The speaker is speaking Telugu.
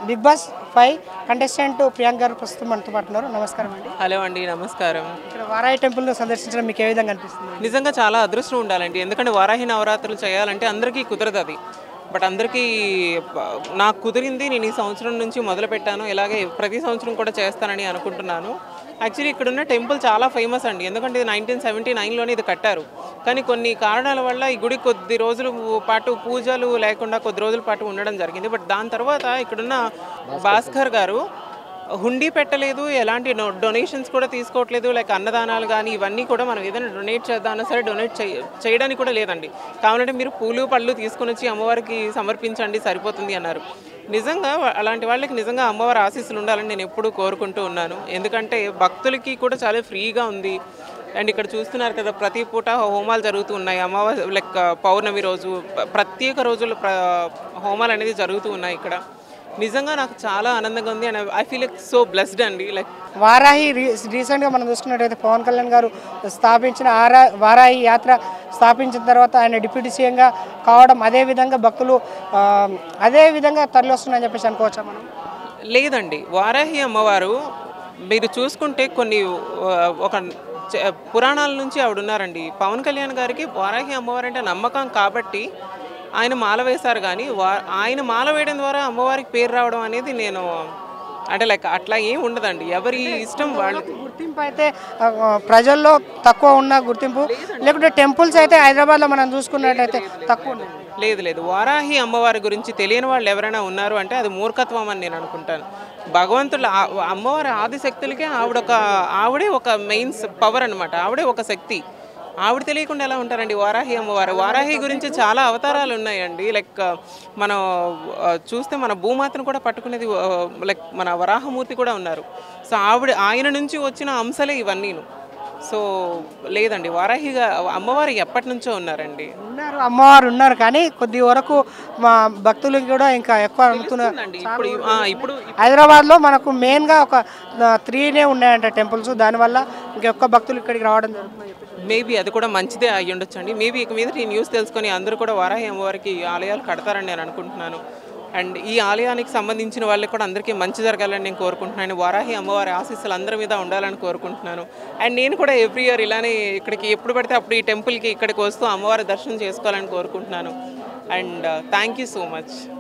బిగ్ బాస్ 5 కంటెస్టెంట్ ప్రియాంక గారు ప్రస్తుతం మనతో పాటు ఉన్నారు. నమస్కారం అండి. హలో అండి, నమస్కారం. ఇక్కడ వారాహి టెంపుల్ను సందర్శించడం మీకు ఏ విధంగా అనిపిస్తుంది? నిజంగా చాలా అదృష్టం ఉండాలండి, ఎందుకంటే వారాహి నవరాత్రులు చేయాలంటే అందరికీ కుదరదు అది. బట్ అందరికీ నాకు కుదిరింది. నేను ఈ సంవత్సరం నుంచి మొదలుపెట్టాను, ఇలాగే ప్రతి సంవత్సరం కూడా చేస్తానని అనుకుంటున్నాను. యాక్చువల్లీ ఇక్కడున్న టెంపుల్ చాలా ఫేమస్ అండి, ఎందుకంటే ఇది 1979లోనే ఇది కట్టారు. కానీ కొన్ని కారణాల వల్ల ఈ గుడి కొద్ది రోజుల పాటు పూజలు లేకుండా కొద్ది రోజుల పాటు ఉండడం జరిగింది. బట్ దాని తర్వాత ఇక్కడున్న భాస్కర్ గారు హుండీ పెట్టలేదు, ఎలాంటి డొనేషన్స్ కూడా తీసుకోవట్లేదు. లైక్ అన్నదానాలు కానీ ఇవన్నీ కూడా మనం ఏదైనా డొనేట్ చేద్దామన్నా సరే డొనేట్ చేయడానికి కూడా లేదండి. కావాలంటే మీరు పూలు పళ్ళు తీసుకొని వచ్చి అమ్మవారికి సమర్పించండి సరిపోతుంది అన్నారు. నిజంగా అలాంటి వాళ్ళకి నిజంగా అమ్మవారి ఆశీస్సులు ఉండాలని నేను ఎప్పుడూ కోరుకుంటూ ఉన్నాను. ఎందుకంటే భక్తులకి కూడా చాలా ఫ్రీగా ఉంది. అండ్ ఇక్కడ చూస్తున్నారు కదా, ప్రతి పూట హోమాలు జరుగుతూ ఉన్నాయి. అమ్మవారి లైక్ పౌర్ణమి రోజు ప్రత్యేక రోజులు హోమాలు అనేది జరుగుతూ ఉన్నాయి ఇక్కడ. నిజంగా నాకు చాలా ఆనందంగా ఉంది and I feel like so blessed అండి. లైక్ వారాహి రీసెంట్గా మనం చూసుకున్నట్టయితే పవన్ కళ్యాణ్ గారు స్థాపించిన వారాహి యాత్ర స్థాపించిన తర్వాత ఆయన డిప్యూటీ సీఎంగా కావడం, అదేవిధంగా భక్తులు అదేవిధంగా తరలి వస్తున్నాయని చెప్పేసి అనుకోవచ్చా మనం? లేదండి, వారాహి అమ్మవారు మీరు చూసుకుంటే కొన్ని ఒక పురాణాల నుంచి ఆవిడ ఉన్నారండి. పవన్ కళ్యాణ్ గారికి వారాహి అమ్మవారు అంటే నమ్మకం కాబట్టి ఆయన మాల వేశారు. కానీ ఆయన మాల వేయడం ద్వారా అమ్మవారికి పేరు రావడం అనేది నేను అంటే లైక్ అట్లా ఏం ఉండదండి, ఎవరి ఇష్టం వాళ్ళకి. గుర్తింపు అయితే ప్రజల్లో తక్కువ ఉన్న గుర్తింపు, లేకుంటే టెంపుల్స్ అయితే హైదరాబాద్లో మనం చూసుకున్నట్టయితే తక్కువ ఉన్నాయి. లేదు, వారాహి అమ్మవారి గురించి తెలియని వాళ్ళు ఎవరైనా ఉన్నారు అంటే అది మూర్ఖత్వం అని నేను అనుకుంటాను. భగవంతుల అమ్మవారి ఆదిశక్తులకే ఆవిడే ఒక మెయిన్ పవర్ అనమాట. ఆవిడే ఒక శక్తి. ఆవిడ తెలియకుండా ఎలా ఉంటారండి వారాహి అమ్మవారు? వారాహి గురించి చాలా అవతారాలు ఉన్నాయండి. లైక్ మనం చూస్తే మన భూమాతను కూడా పట్టుకునేది లైక్ మన వరాహమూర్తి కూడా ఉన్నారు. సో ఆయన నుంచి వచ్చిన అంశాలే ఇవన్నీను. సో లేదండి, వారాహిగా అమ్మవారు ఎప్పటి నుంచో ఉన్నారండి. అమ్మవారు ఉన్నారు కానీ కొద్ది వరకు మా భక్తులకి కూడా ఇంకా ఎక్కువ నమ్ముతున్నారు. ఇప్పుడు హైదరాబాద్లో మనకు మెయిన్గా ఒక 3 ఉన్నాయంట టెంపుల్స్, దానివల్ల ఇంకెక్కువ భక్తులు ఇక్కడికి రావడం జరుగుతుంది. మేబీ అది కూడా మంచిదే అయ్యి ఉండొచ్చండి. మేబీ ఇక మీద ఈ న్యూస్ తెలుసుకొని అందరూ కూడా వారాహి అమ్మవారికి ఆలయాలు కడతారని నేను అనుకుంటున్నాను. అండ్ ఈ ఆలయానికి సంబంధించిన వాళ్ళకి కూడా అందరికీ మంచి జరగాలని నేను కోరుకుంటున్నాను. వారాహి అమ్మవారి ఆశీస్సులు అందరి మీద ఉండాలని కోరుకుంటున్నాను. అండ్ నేను కూడా ఎవ్రీ ఇయర్ ఇలానే ఇక్కడికి ఎప్పుడు పడితే అప్పుడు ఈ టెంపుల్కి ఇక్కడికి వస్తూ అమ్మవారి దర్శనం చేసుకోవాలని కోరుకుంటున్నాను. And thank you so much.